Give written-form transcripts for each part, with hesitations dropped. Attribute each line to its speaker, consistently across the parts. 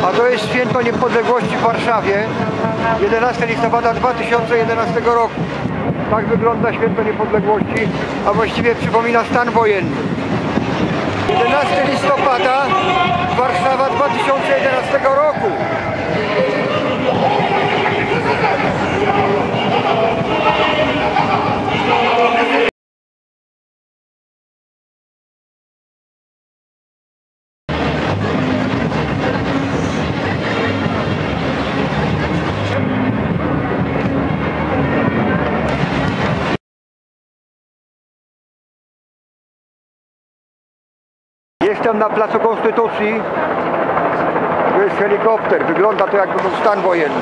Speaker 1: A to jest święto niepodległości w Warszawie, 11 listopada 2011 roku. Tak wygląda święto niepodległości, a właściwie przypomina stan wojenny. 11 listopada, Warszawa 2011 roku. Jestem na Placu Konstytucji, to jest helikopter, wygląda to jakby był stan wojenny.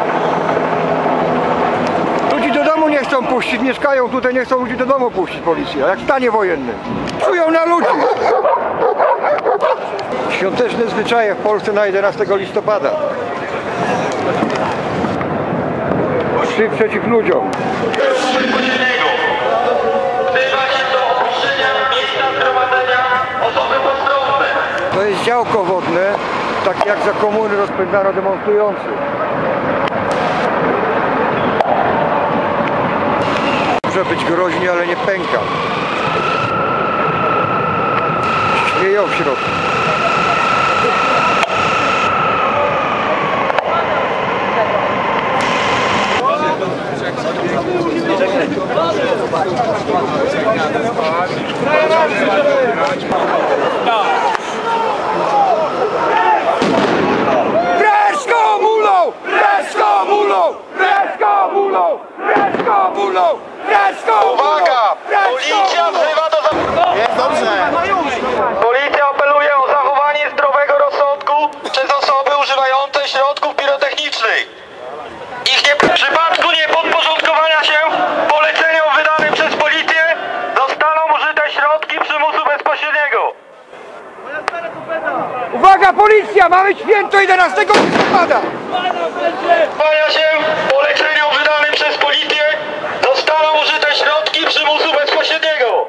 Speaker 1: Ludzi do domu nie chcą puścić, mieszkają tutaj, nie chcą ludzi do domu puścić policja, jak w stanie wojennym. Czują na ludzi. Świąteczne zwyczaje w Polsce na 11 listopada. Wszy przeciw ludziom. To jest działko wodne, tak jak za komuny rozpędzano demonstrujących. Może być groźnie, ale nie pęka. Śmieją w środku.
Speaker 2: Uwaga! Policja wzywa do zachowania. Jest dobrze. Policja apeluje o zachowanie zdrowego rozsądku przez osoby używające środków pirotechnicznych. W przypadku niepodporządkowania się poleceniom wydanym przez policję zostaną użyte środki przymusu bezpośredniego.
Speaker 1: Uwaga, policja! Mamy święto 11 listopada!
Speaker 2: Kłania się poleceniom wydanym przez policję zostaną użyte środki przymusu bezpośredniego.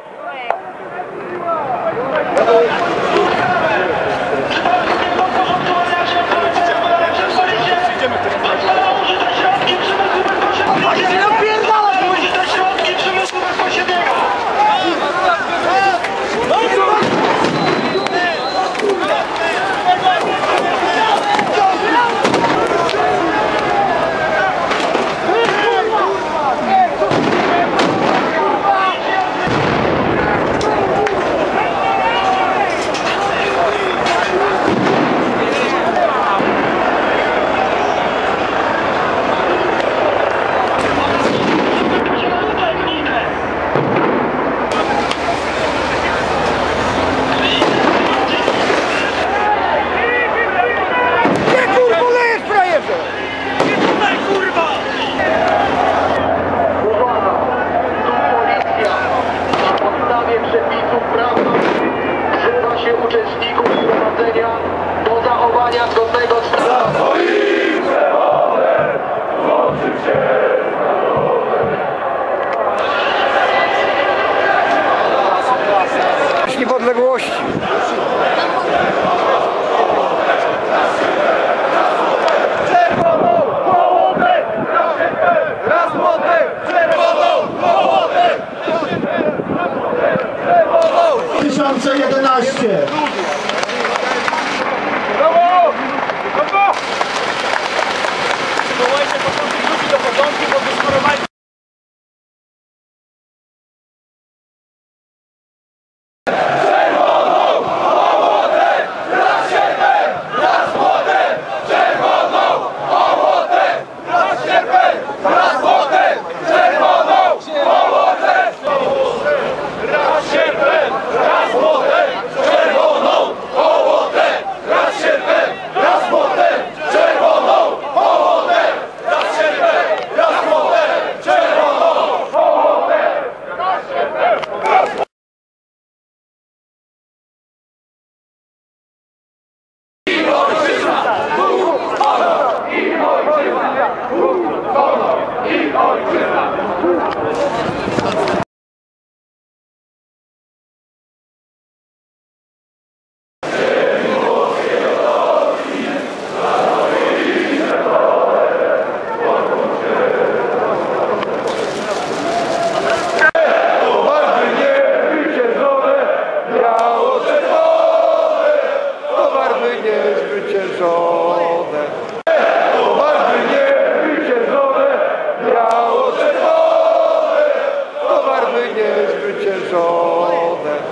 Speaker 1: wesołe.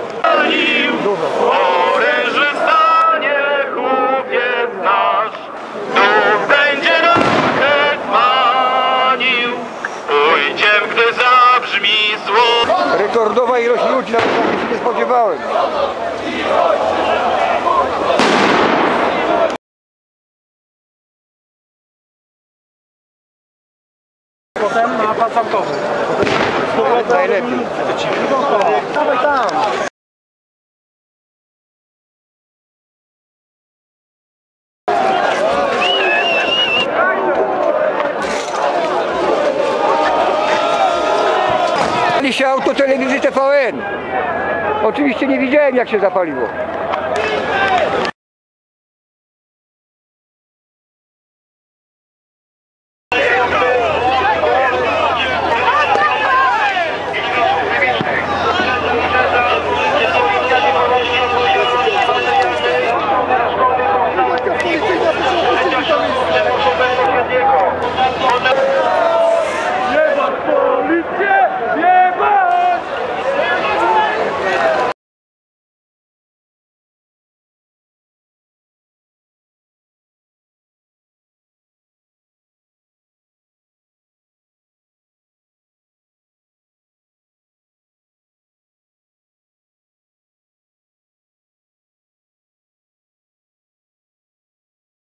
Speaker 2: Oręże stanie chłopiec nasz, tu będzie nas hetmanił. Pójdziem, gdy zabrzmi słowo.
Speaker 1: Rekordowa ilość ludzi, nawet takiej się nie spodziewałem.
Speaker 3: Potem na pas autowy.
Speaker 1: Najlepiej.
Speaker 3: Dawaj tam.
Speaker 1: Zapali się auto telewizji TVN. Oczywiście nie widziałem, jak się zapaliło.